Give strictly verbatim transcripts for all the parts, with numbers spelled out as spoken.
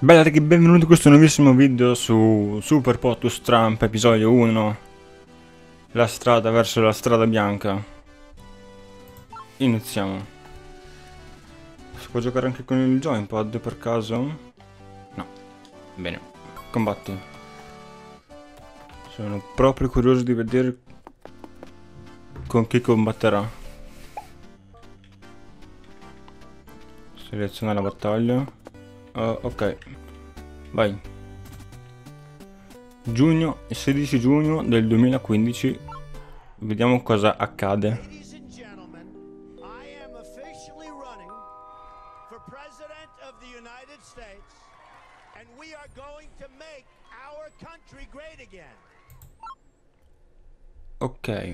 Bella ragazzi, benvenuti in questo nuovissimo video su Super Potus Trump episodio uno. La strada verso la strada bianca. Iniziamo. Si può giocare anche con il joypad per caso? No. Bene. Combatti. Sono proprio curioso di vedere con chi combatterà. Seleziona la battaglia. Uh, ok, vai. Giugno, sedici giugno del duemilaquindici. Vediamo cosa accade. Ok.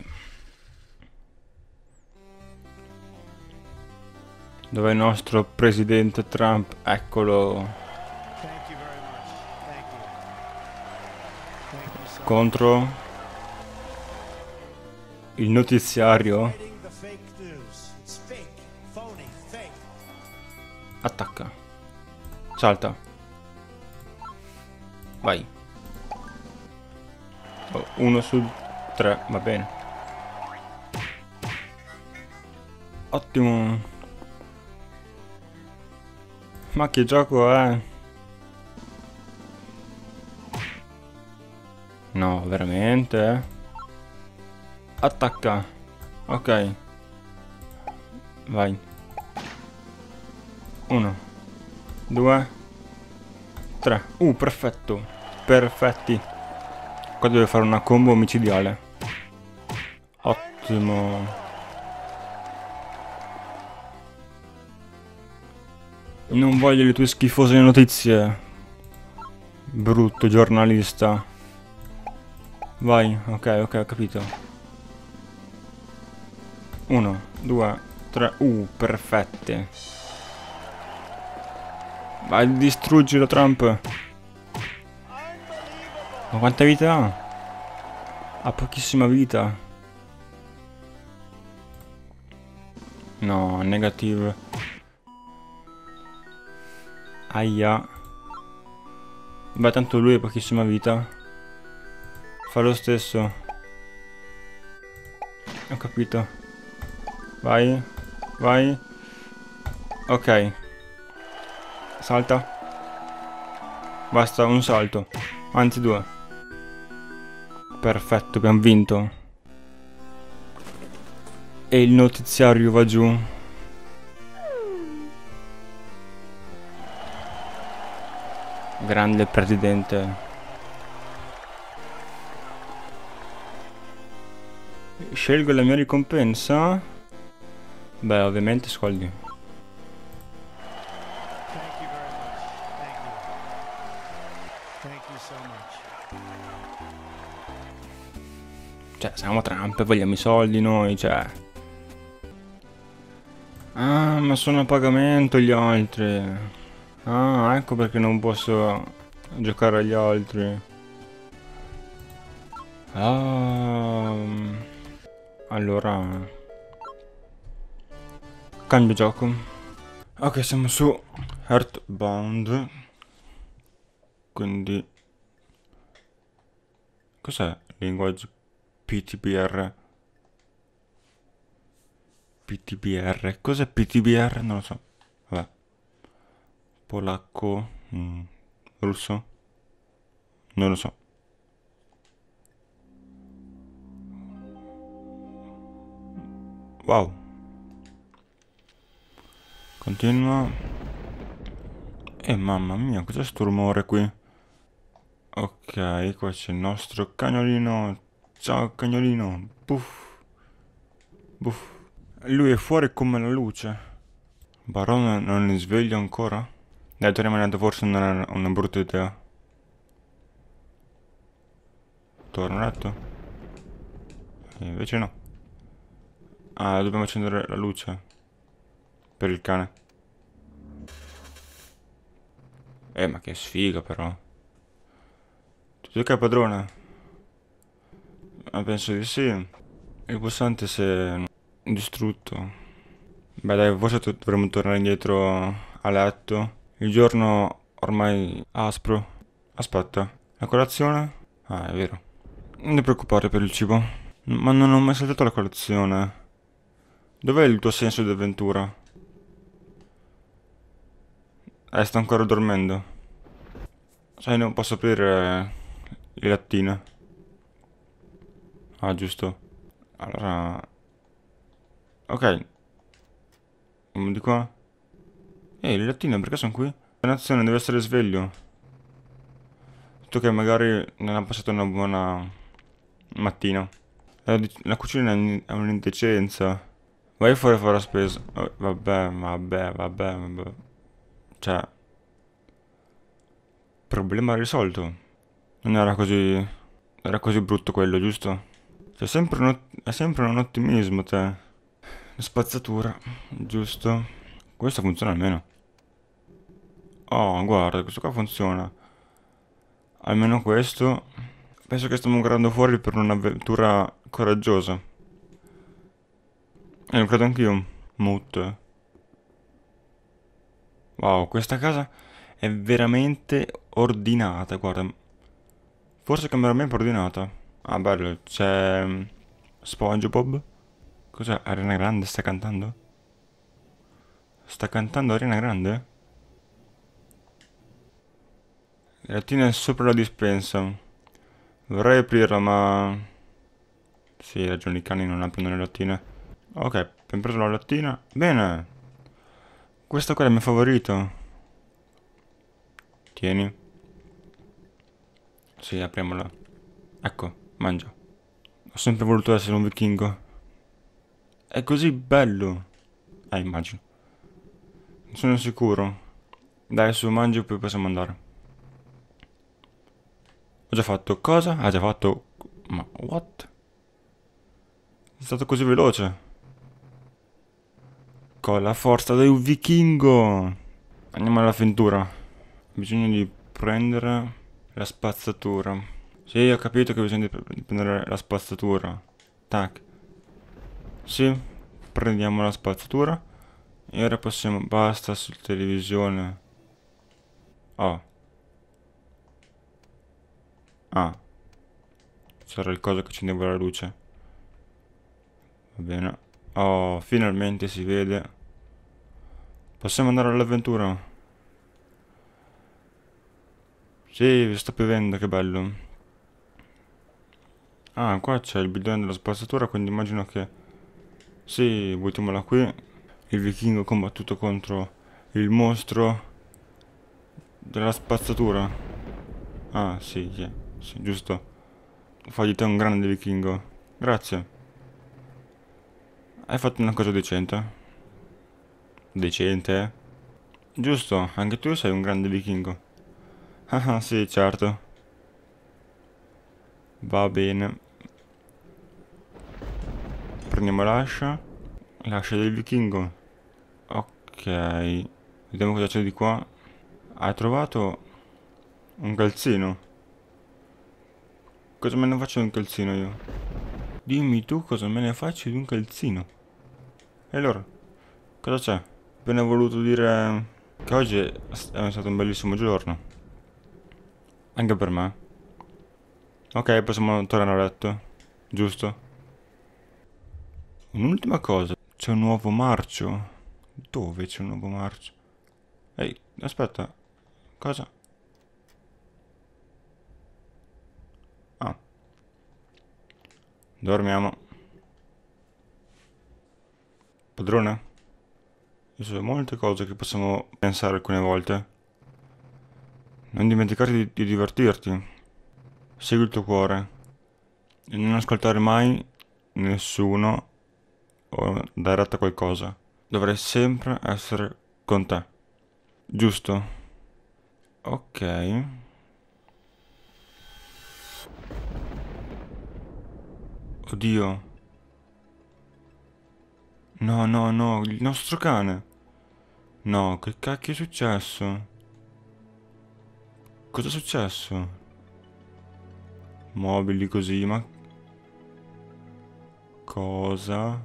Dov'è il nostro presidente Trump? Eccolo. Contro il notiziario. Attacca. Salta. Vai. Oh, uno su tre, va bene. Ottimo. Ma che gioco è? No, veramente? Attacca. Ok. Vai. Uno. Due. Tre. Uh, perfetto. Perfetti. Qua deve fare una combo omicidiale. Ottimo. Non voglio le tue schifose notizie. Brutto giornalista. Vai, ok, ok, ho capito. Uno, due, tre. Uh, perfette. Vai, distruggilo, Trump. Ma quanta vita ha? Ha pochissima vita. No, negative. Aia. Beh, tanto lui ha pochissima vita. Fa lo stesso. Ho capito. Vai. Vai. Ok. Salta. Basta un salto. Anzi due. Perfetto, abbiamo vinto. E il notiziario va giù. Grande presidente. Scelgo la mia ricompensa. Beh, ovviamente soldi. Cioè, siamo Trump e vogliamo i soldi noi, cioè. Ah, ma sono a pagamento gli altri. Ah, ecco perché non posso giocare agli altri. Ah, allora cambio gioco. Ok, siamo su Earthbound. Quindi cos'è linguaggio P T B R? P T B R? Cos'è P T B R? Non lo so. Vabbè. Polacco, mm, russo, non lo so. Wow. Continua. E mamma mia, cos'è sto rumore qui? Ok, qua c'è il nostro cagnolino. Ciao cagnolino. Puff. Buff. Lui è fuori come la luce. Barone non è sveglio ancora? Dai, torniamo a letto, forse non è una brutta idea. Torno a letto? E invece no. Ah, dobbiamo accendere la luce. Per il cane. Eh, ma che sfiga però. Tu giochi padrone? Ah, penso di sì. Il pulsante si è distrutto. Beh dai, forse dovremmo tornare indietro a letto. Il giorno ormai aspro. Aspetta, la colazione? Ah, è vero. Non ti preoccupare per il cibo. Ma non ho mai saltato la colazione. Dov'è il tuo senso di avventura? Eh, sta ancora dormendo. Sai, non posso aprire le lattine. Ah, giusto. Allora... Ok. Andiamo di qua. Ehi, le lattine, perché sono qui? La nazione deve essere sveglio. Tu che magari non ha passato una buona mattina. La, la cucina è un- è un'indecenza. Vai fuori a fare la spesa. Oh, vabbè, vabbè, vabbè, vabbè. Cioè, problema risolto. Non era così... Era così brutto quello, giusto? C'è sempre un, ot- è sempre un ottimismo, te. La spazzatura, giusto? Questo funziona almeno. Oh, guarda, questo qua funziona. Almeno questo. Penso che stiamo guardando fuori per un'avventura coraggiosa. E lo credo anch'io. Mood. Wow, questa casa è veramente ordinata, guarda. Forse cambierà ben ordinata. Ah, bello, c'è... mm, SpongeBob. Cos'è? Arena Grande sta cantando? Sta cantando Arena Grande? La lattina è sopra la dispensa. Vorrei aprirla, ma... Sì, hai ragione, i cani non aprono le lattine. Ok, abbiamo preso la lattina. Bene. Questo qua è il mio favorito. Tieni. Sì, apriamola. Ecco, mangia. Ho sempre voluto essere un vichingo. È così bello. Eh, immagino. Non sono sicuro. Dai, su, mangi e poi possiamo andare. Ho già fatto cosa? Ha già fatto... Ma, what? È stato così veloce. Con la forza di un vichingo. Andiamo all'avventura. Bisogna di prendere la spazzatura. Sì, ho capito che bisogna di di prendere la spazzatura. Tac. Sì, prendiamo la spazzatura. E ora possiamo... Basta sul televisione. Oh. Ah. C'era il coso che accendeva la luce. Va bene. Oh, finalmente si vede. Possiamo andare all'avventura? Sì, sta piovendo, che bello. Ah, qua c'è il bidone della spazzatura, quindi immagino che... Sì, buttiamola qui. Il vichingo ha combattuto contro il mostro della spazzatura. Ah, sì, sì, sì, giusto. Fa di te un grande vichingo. Grazie. Hai fatto una cosa decente. Decente, eh? Giusto, anche tu sei un grande vichingo. Ah, ah, sì, certo. Va bene. Prendiamo l'ascia. L'ascia del vichingo. Ok. Vediamo cosa c'è di qua. Hai trovato un calzino. Cosa me ne faccio di un calzino io? Dimmi tu cosa me ne faccio di un calzino. E allora, cosa c'è? Appena voluto dire che oggi è è stato un bellissimo giorno. Anche per me. Ok, possiamo tornare a letto. Giusto? Un'ultima cosa. C'è un nuovo marcio. Dove c'è un nuovo marcio? Ehi, aspetta. Cosa? Ah, dormiamo. Padrone? Ci sono molte cose che possiamo pensare alcune volte. Non dimenticare di, di divertirti. Segui il tuo cuore. E non ascoltare mai nessuno o dare retta a qualcosa. Dovrai sempre essere con te. Giusto? Ok. Oddio. No, no, no, il nostro cane. No, che cacchio è successo? Cosa è successo? Mobili così, ma... Cosa?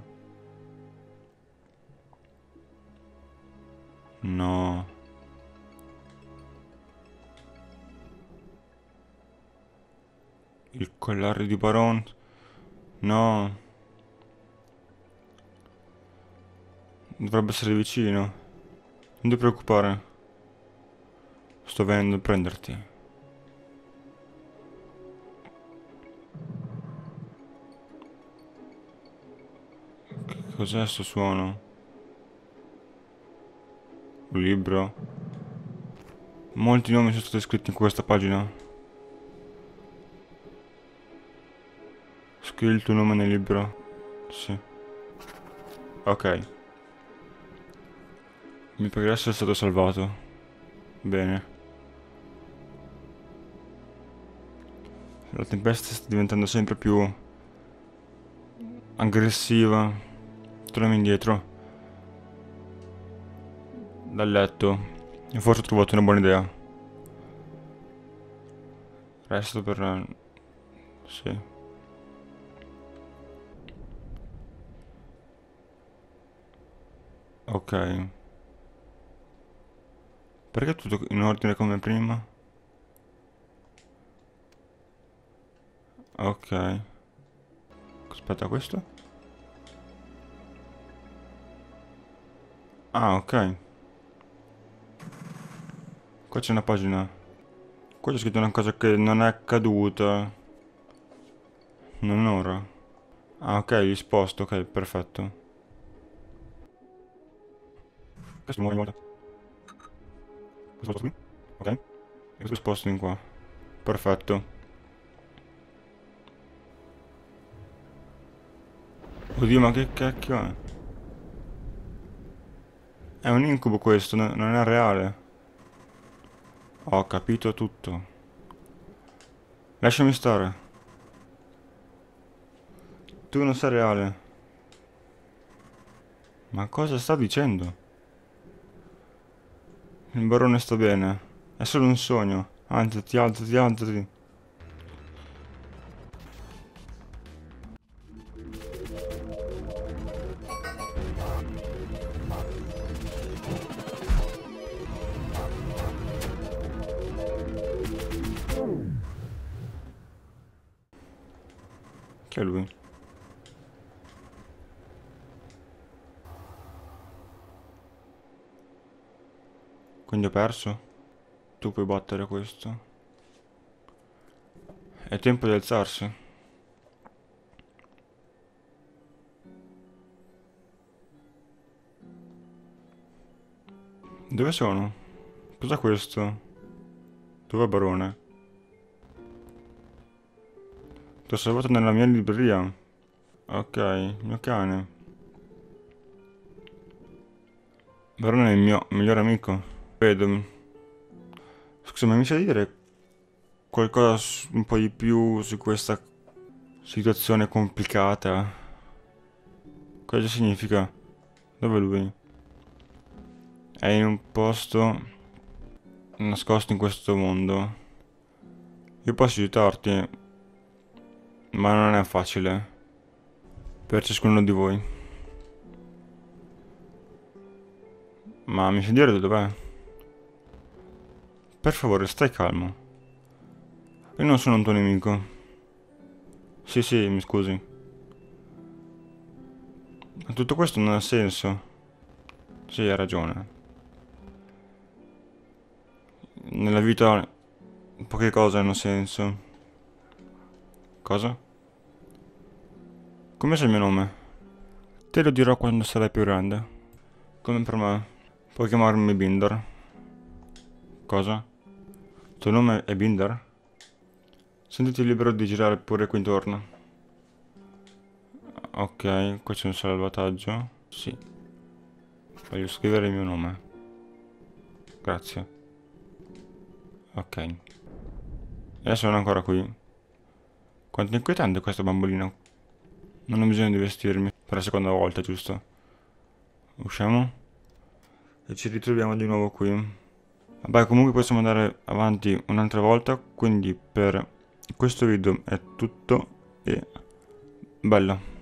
No. Il collare di Baron. No. Dovrebbe essere vicino. Non ti preoccupare. Sto venendo a prenderti. Che cos'è sto suono? Un libro? Molti nomi sono stati scritti in questa pagina. Scrivi il tuo nome nel libro. Sì. Ok. Mi pregherei essere stato salvato. Bene. La tempesta sta diventando sempre più aggressiva. Torniamo indietro. Dal letto. E forse ho trovato una buona idea. Resto per... Sì. Ok. Perché è tutto in ordine come prima? Ok. Aspetta, questo? Ah, ok. Qua c'è una pagina. Qua c'è scritto una cosa che non è accaduta. Non ora. Ah, ok, li sposto, ok, perfetto. Questo muove molto. Questo sposto qui? Ok. E questo sposto in qua. Perfetto. Oddio, ma che cacchio è? È un incubo questo, no- non è reale. Ho capito tutto. Lasciami stare. Tu non sei reale. Ma cosa sta dicendo? Il barone sta bene. È solo un sogno. Alzati, alzati, alzati. Chi è lui? Quindi ho perso? Tu puoi battere questo. È tempo di alzarsi. Dove sono? Cos'è questo? Dov'è il barone? Ti ho salvato nella mia libreria. Ok, il mio cane. Barone è il mio migliore amico. Vedo. Scusa, ma mi sai dire qualcosa s- un po' di più su questa situazione complicata? Cosa significa? Dove è lui? È in un posto nascosto in questo mondo. Io posso aiutarti, ma non è facile per ciascuno di voi. Ma mi sai dire dov'è? Per favore, stai calmo. Io non sono un tuo nemico. Sì, sì, mi scusi. Ma tutto questo non ha senso. Sì, hai ragione. Nella vita poche cose hanno senso. Cosa? Come sai il mio nome? Te lo dirò quando sarai più grande. Come per me. Puoi chiamarmi Binder. Cosa? Tuo nome è Binder? Sentiti libero di girare pure qui intorno. Ok, qua c'è un salvataggio. Sì. Voglio scrivere il mio nome. Grazie. Ok. E adesso sono ancora qui. Quanto è inquietante questa bambolina. Non ho bisogno di vestirmi. Per la seconda volta, giusto? Usciamo? E ci ritroviamo di nuovo qui. Vabbè, comunque possiamo andare avanti un'altra volta. Quindi per questo video è tutto. E bella.